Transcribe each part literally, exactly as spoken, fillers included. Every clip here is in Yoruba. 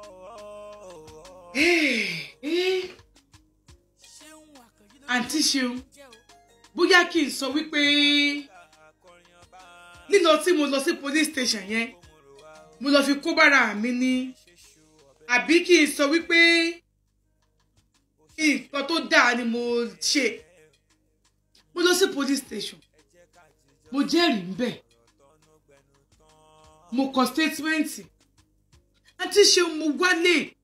àǹtí Ṣeun bóyá kí n sọ wípé lílọ tí mo lọ sí police station yẹn mo lọ fi kó bára mi ní àbí kí n sọ wípé nǹkan tó dáa ni mo ṣe. Mo lọ sí police station mo jẹ́rìí ńbẹ̀ mo kọ statement àǹtí Ṣeun mo wálé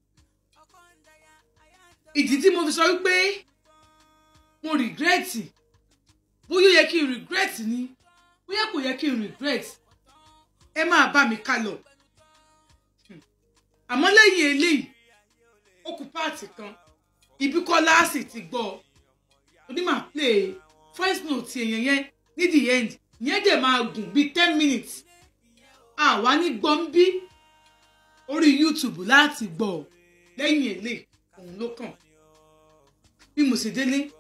ìdí tí mo fi sọ wípé mo regret bóyá ó yẹ kí n regret ni bóyá kò yẹ kí n regret ẹ máa bá mi ká lọ àmọ́ lẹ́yìn eléyìí ó kù páàtì kan ibi Kọ́lá sì ti gbọ́ onímọ̀ play voice note èèyàn yẹn ní the end yẹn dẹ̀ máa gùn bíi ten minutes àwa ní gbọ́n bí orí YouTube láti gbọ́ lẹ́yìn eléyìí òun ló kàn bí mo sì délé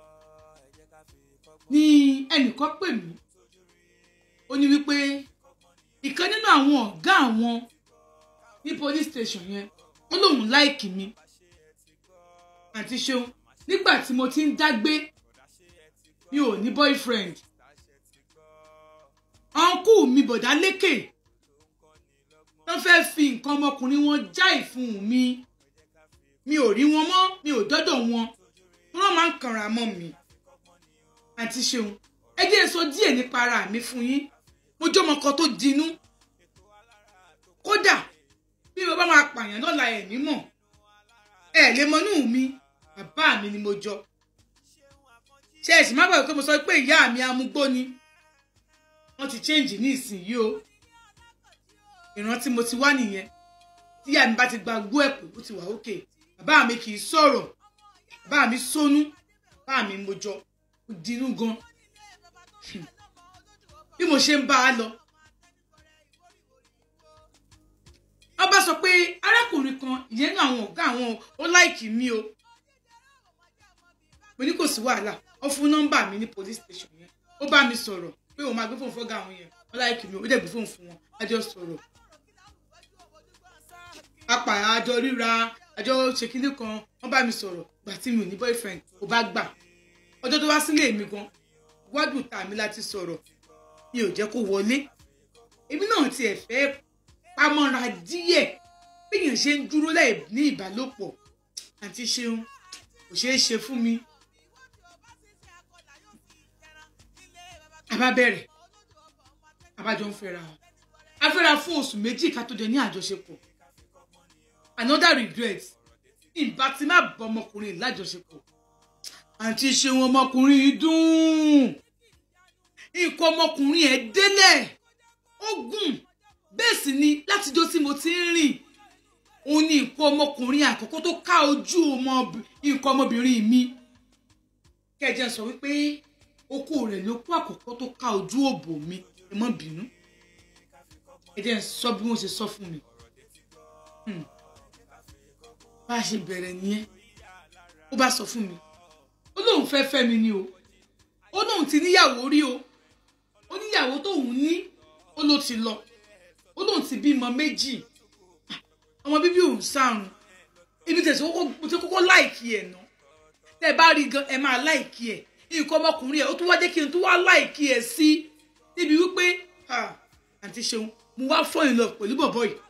ní ẹnìkan pè mí ó ní wípé ìkan nínú àwọn ọ̀gá àwọn ní police station yẹn ó lóun láìkì mi àǹtí Ṣeun nígbà tí mo ti ń dágbé mi ò ní boyfriend ọ̀nkú mi bọ̀dá lékè wọ́n fẹ́ fi nǹkan ọmọkùnrin wọn já ìfun mi mi ò rí wọn mọ́ mi ò dọ́dọ̀ wọn wọ́n máa ń kanra mọ́ mi àǹtí Ṣeun ẹ jẹ́ sọ díẹ̀ nípa ara mi fún yín mo jẹ́ ọmọ kan tó dinú kódà bí mo bá máa pààyàn lọ́la ẹ̀ nímọ̀ ẹ̀ lè mọ inú mi bàbá mi ni mo jọ ṣe ẹ̀sìn má gbàgbé pé mo sọ pé ìyá mi amúgbó ni wọ́n ti change ní ìsinyìí o ìran tí mo ti wá nìyẹn tí ìyá mi bá ti gba gbó ẹ̀pọ̀ ó ti wà òkè bàbá mi kì í sọ̀rọ̀ bàbá mi sónú bàbá mi mo jọ ó dinú gan bí mo ṣe ń bá a lọ wọ́n bá sọ pé arákùnrin kan ìyẹn náà àwọn ọ̀gá àwọn ó láìkì mí o mo ní kò sí wàhálà ó fún nọ́mbà mi ní police station yẹn ó bá mi sọ̀rọ̀ pé òun máa gbé fóònù fọ́gá àwọn yẹn ó láìkì mí o ó dẹ̀ gbé fóònù fún wọn a jọ sọ̀rọ̀ apá àjọ ríra àjọ ṣèkínní kan wọ́n bá mi sọ̀rọ̀ gbà tí mi ò ní boyfriend kò bá gbà ọjọ́ tó wá sílé mi gan wádùn tà mí láti sọ̀rọ̀ mi ò jẹ́ kó wọlé èmi náà tiẹ̀ fẹ́ pamọ́ra díẹ̀ bí èèyàn ṣe ń dúró láì ní ìbálòpọ̀ àǹtí Ṣeun kò ṣeé ṣe fún mi. àbá bẹ̀rẹ̀ àbájọ ń fẹ́ra wọn a fẹ́ra fún oṣù méjì ká tó jẹ ní àjọṣepọ̀ another regret ìbá ti má bọ ọmọkùnrin lájọṣepọ̀ àǹtí Ṣeun ọmọkùnrin dùn nǹkan ọmọkùnrin ẹ̀ délẹ̀ ó gùn bẹ́ẹ̀ sì ni látijọ́ tí mo ti ń rìn òun ni nǹkan ọmọkùnrin àkọ́kọ́ tó ká ojú nǹkan ọmọbìnrin mi kẹjẹ sọ wípé okó rẹ̀ ló kó àkọ́kọ́ tó ká ojú òbò mi ẹ má bínú ẹ jẹ́ sọ bí wọ́n ṣe sọ fún mi bá a ṣe bẹ̀rẹ̀ nìyẹn ó bá sọ fún mi ó lóun fẹ́ fẹ́ mi ni o ó lóun ti níyàwó rí o ó níyàwó tóun ní ó ló ti lọ ó lóun ti bímọ méjì ọmọ bíbí òun sàrùn ibi tẹ̀sí kókó láìkí ẹ̀ ná tẹ́ bá rí gan ẹ máa láìkí ẹ̀ nǹkan ọmọkùnrin ẹ̀ ó tún wá jẹ́ kí n tún wá láìkí ẹ̀ sí níbi wípé àǹtí Ṣeun mo wá fọ́ ìlọ pẹ̀lú bọ̀bọ̀ yìí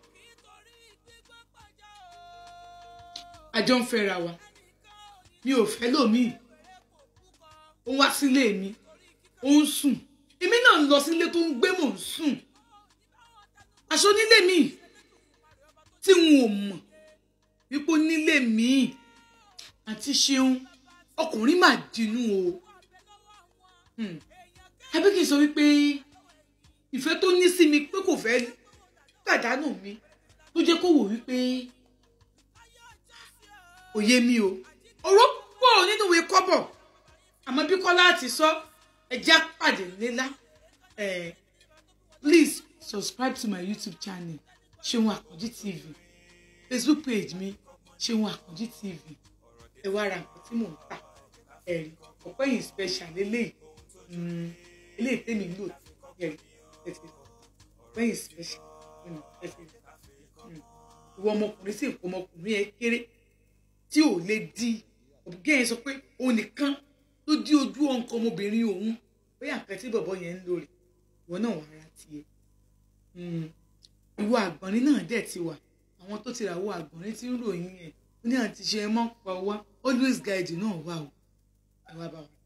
àjọ ń fẹ́ra wa mi ò fẹ́ lómìn ó wá sílé mi ó ń sùn èmi náà ń lọ sílé tó ń gbé mò ń sùn aṣọ nílé mi tí n ò mọ̀ wípé nílé mi àǹtí Ṣeun ọkùnrin mà dinú o àbí kí n sọ wípé ìfẹ́ tó ní sí mi pé kò fẹ́ pàdánù mi ló jẹ́ kó wò wípé òye mi o ọ̀rọ̀ pọ̀ nínú ìwé kọ́bọ̀ àmọ́ bí Kọ́lá ti sọ ẹja pàdé nílá please subscribe to my YouTube channel Ṣeun Àkànjí T V Facebook page mi Ṣeun Àkànjí T V ẹ wá ra nǹkan tí mò ń tà ẹ̀rí ọ̀pẹ́ yìí special eléyìí eléyìí tèmi lò ẹ̀rí ọ̀pẹ́ yìí special ẹ̀rí ìwọ ọmọkùnrin sì kó ọmọkùnrin ẹ kéré tí ò lè di òbíkẹ́ yẹn sọ pé òun nìkan ló dí ojú ọ̀nkọ ọmọbìnrin òun bóyá nǹkan tí bọ̀bọ̀ yẹn ń lò rè ìwọ náà wà ara tiẹ̀ ìwọ àgbọ̀nrín náà dẹ̀ ti wà àwọn tó ti rà wọ àgbọ̀nrín tí ń ròyìn ẹ̀ ó ní àti ṣe ẹ mọ́ pa wá always guide náà wà o ẹ wá bá wa.